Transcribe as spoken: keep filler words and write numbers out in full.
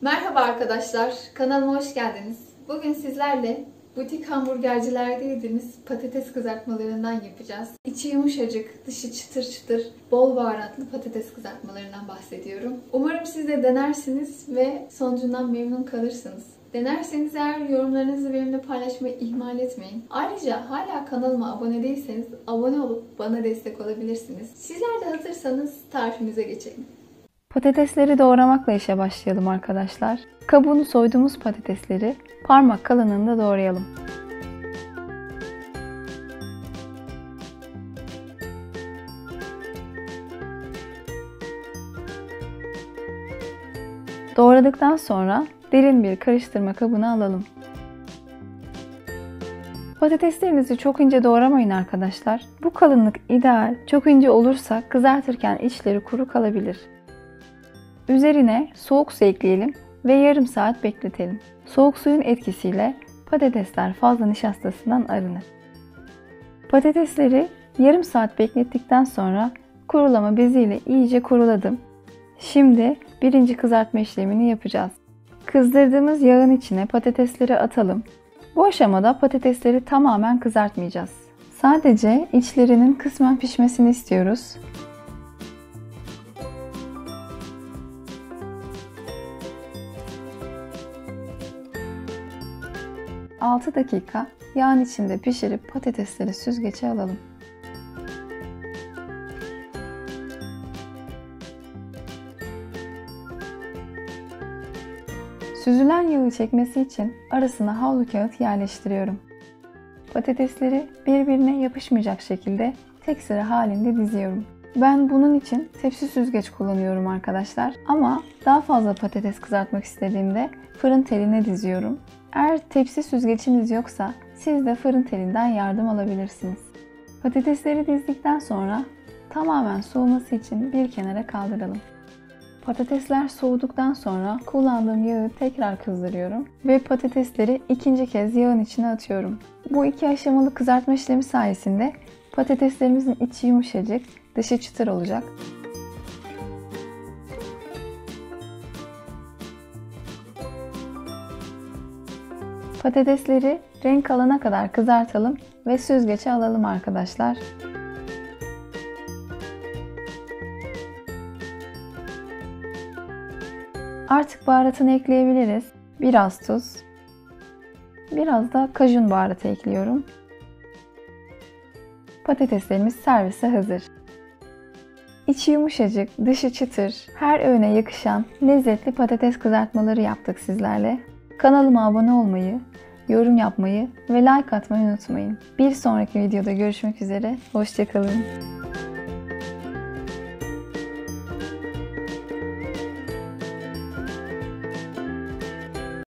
Merhaba arkadaşlar, kanalıma hoş geldiniz. Bugün sizlerle butik hamburgercilerde yediğimiz patates kızartmalarından yapacağız. İçi yumuşacık, dışı çıtır çıtır, bol baharatlı patates kızartmalarından bahsediyorum. Umarım siz de denersiniz ve sonucundan memnun kalırsınız. Denerseniz eğer yorumlarınızı benimle paylaşmayı ihmal etmeyin. Ayrıca hala kanalıma abone değilseniz abone olup bana destek olabilirsiniz. Sizler de hazırsanız tarifimize geçelim. Patatesleri doğramakla işe başlayalım arkadaşlar. Kabuğunu soyduğumuz patatesleri parmak kalınlığında doğrayalım. Doğradıktan sonra derin bir karıştırma kabına alalım. Patateslerinizi çok ince doğramayın arkadaşlar. Bu kalınlık ideal. Çok ince olursa kızartırken içleri kuru kalabilir. Üzerine soğuk su ekleyelim ve yarım saat bekletelim. Soğuk suyun etkisiyle patatesler fazla nişastasından arınır. Patatesleri yarım saat beklettikten sonra kurulama beziyle iyice kuruladım. Şimdi birinci kızartma işlemini yapacağız. Kızdırdığımız yağın içine patatesleri atalım. Bu aşamada patatesleri tamamen kızartmayacağız. Sadece içlerinin kısmen pişmesini istiyoruz. altı dakika yağın içinde pişirip patatesleri süzgece alalım. Süzülen yağı çekmesi için arasına havlu kağıt yerleştiriyorum. Patatesleri birbirine yapışmayacak şekilde tek sıra halinde diziyorum. Ben bunun için tepsi süzgeç kullanıyorum arkadaşlar. Ama daha fazla patates kızartmak istediğimde fırın teline diziyorum. Eğer tepsi süzgeciniz yoksa siz de fırın telinden yardım alabilirsiniz. Patatesleri dizdikten sonra tamamen soğuması için bir kenara kaldıralım. Patatesler soğuduktan sonra kullandığım yağı tekrar kızdırıyorum ve patatesleri ikinci kez yağın içine atıyorum. Bu iki aşamalı kızartma işlemi sayesinde patateslerimizin içi yumuşacık, dışı çıtır olacak. Patatesleri renk alana kadar kızartalım ve süzgece alalım arkadaşlar. Artık baharatını ekleyebiliriz. Biraz tuz, biraz da kajun baharatı ekliyorum. Patateslerimiz servise hazır. İçi yumuşacık, dışı çıtır, her öğüne yakışan lezzetli patates kızartmaları yaptık sizlerle. Kanalıma abone olmayı, yorum yapmayı ve like atmayı unutmayın. Bir sonraki videoda görüşmek üzere, hoşça kalın.